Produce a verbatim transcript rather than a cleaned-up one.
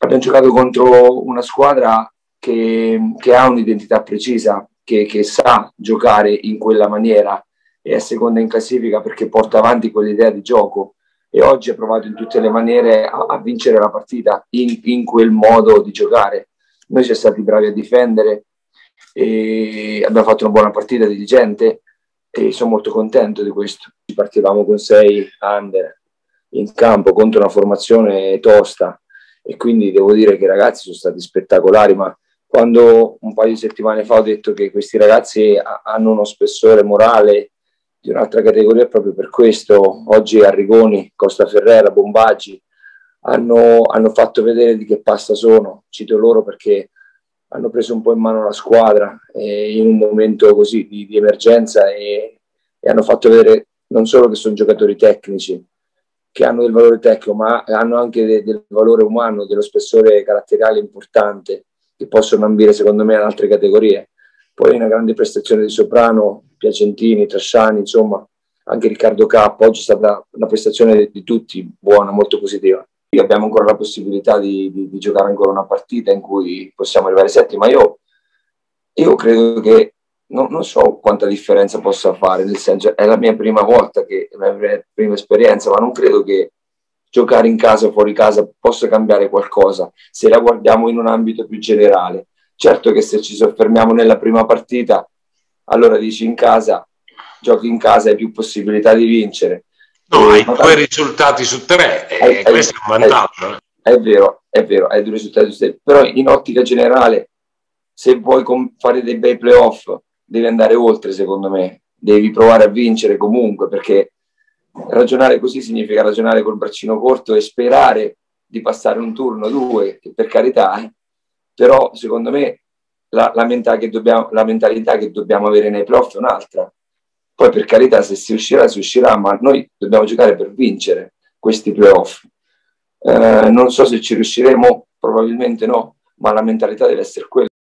abbiamo giocato contro una squadra che, che ha un'identità precisa, che, che sa giocare in quella maniera e è seconda in classifica perché porta avanti quell'idea di gioco e oggi ha provato in tutte le maniere a, a vincere la partita in, in quel modo di giocare. Noi siamo stati bravi a difendere e abbiamo fatto una buona partita diligente e sono molto contento di questo. Partivamo con sei under in campo contro una formazione tosta e quindi devo dire che i ragazzi sono stati spettacolari, ma quando un paio di settimane fa ho detto che questi ragazzi hanno uno spessore morale di un'altra categoria proprio per questo, oggi Arrigoni, Costa Ferrera, Bombaggi hanno, hanno fatto vedere di che pasta sono, cito loro perché hanno preso un po' in mano la squadra eh, in un momento così di, di emergenza e, e hanno fatto vedere non solo che sono giocatori tecnici, che hanno del valore tecnico, ma hanno anche de, del valore umano, dello spessore caratteriale importante, che possono ambire secondo me ad altre categorie. Poi una grande prestazione di Soprano, Piacentini, Trasciani, insomma, anche Riccardo K. Oggi è stata una prestazione di tutti buona, molto positiva. Abbiamo ancora la possibilità di, di, di giocare ancora una partita in cui possiamo arrivare setti, ma io, io credo che non, non so quanta differenza possa fare, nel senso è la mia prima volta, che è la mia prima esperienza, ma non credo che giocare in casa o fuori casa possa cambiare qualcosa se la guardiamo in un ambito più generale. Certo che se ci soffermiamo nella prima partita, allora dici in casa, giochi in casa, hai più possibilità di vincere. No, hai due risultati su tre e hai, questo hai, è un vantaggio. È, è vero, è vero, hai due risultati su tre, però in ottica generale, se vuoi fare dei bei playoff, devi andare oltre, secondo me. Devi provare a vincere comunque, perché ragionare così significa ragionare col braccino corto e sperare di passare un turno, due, che per carità, eh, però secondo me la, la, mentalità che dobbiamo, la mentalità che dobbiamo avere nei playoff è un'altra. Poi per carità, se si uscirà, si uscirà, ma noi dobbiamo giocare per vincere questi playoff. Eh, non so se ci riusciremo, probabilmente no, ma la mentalità deve essere quella.